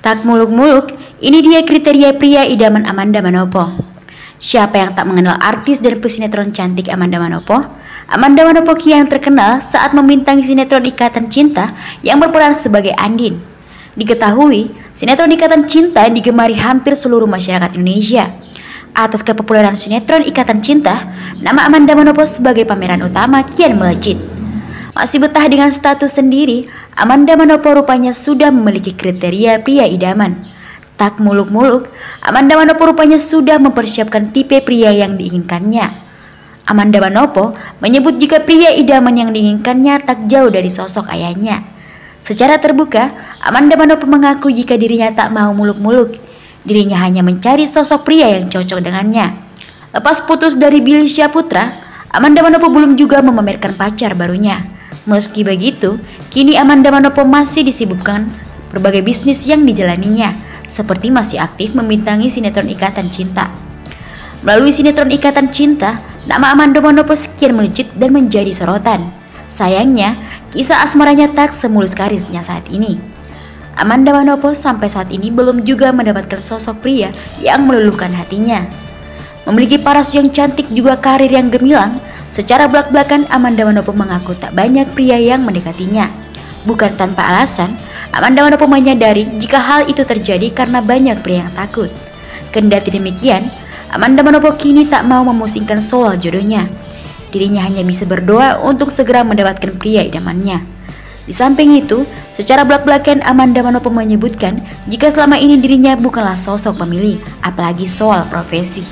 Tak muluk-muluk, ini dia kriteria pria idaman Amanda Manopo. Siapa yang tak mengenal artis dan pesinetron cantik Amanda Manopo? Amanda Manopo kian terkenal saat membintangi sinetron Ikatan Cinta yang berperan sebagai Andin. Diketahui, sinetron Ikatan Cinta digemari hampir seluruh masyarakat Indonesia. Atas kepopuleran sinetron Ikatan Cinta, nama Amanda Manopo sebagai pemeran utama kian melejit. Masih betah dengan status sendiri, Amanda Manopo rupanya sudah memiliki kriteria pria idaman. Tak muluk-muluk, Amanda Manopo rupanya sudah mempersiapkan tipe pria yang diinginkannya. Amanda Manopo menyebut jika pria idaman yang diinginkannya tak jauh dari sosok ayahnya. Secara terbuka, Amanda Manopo mengaku jika dirinya tak mau muluk-muluk. Dirinya hanya mencari sosok pria yang cocok dengannya. Lepas putus dari Billy Syahputra, Amanda Manopo belum juga memamerkan pacar barunya. Meski begitu, kini Amanda Manopo masih disibukkan berbagai bisnis yang dijalaninya, seperti masih aktif membintangi sinetron Ikatan Cinta. Melalui sinetron Ikatan Cinta, nama Amanda Manopo sekian melejit dan menjadi sorotan. Sayangnya, kisah asmaranya tak semulus karisnya saat ini. Amanda Manopo sampai saat ini belum juga mendapatkan sosok pria yang meluluhkan hatinya. Memiliki paras yang cantik juga karir yang gemilang, secara belak-belakan Amanda Manopo mengaku tak banyak pria yang mendekatinya. Bukan tanpa alasan, Amanda Manopo menyadari jika hal itu terjadi karena banyak pria yang takut. Kendati demikian, Amanda Manopo kini tak mau memusingkan soal jodohnya. Dirinya hanya bisa berdoa untuk segera mendapatkan pria idamannya. Di samping itu, secara belak-belakan Amanda Manopo menyebutkan jika selama ini dirinya bukanlah sosok pemilih, apalagi soal profesi.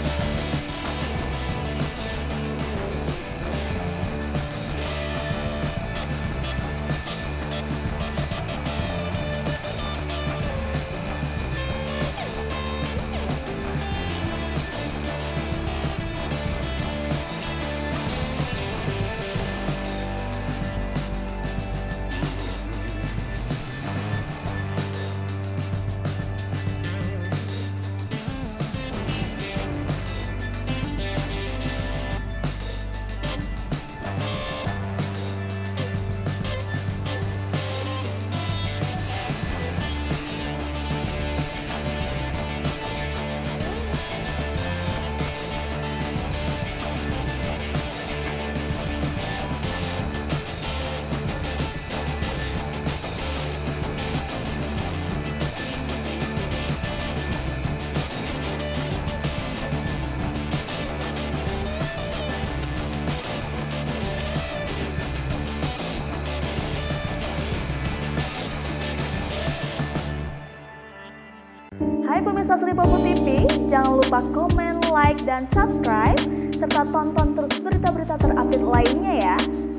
Hai pemirsa Sri Popo TV, jangan lupa komen, like, dan subscribe, serta tonton terus berita-berita terupdate lainnya ya.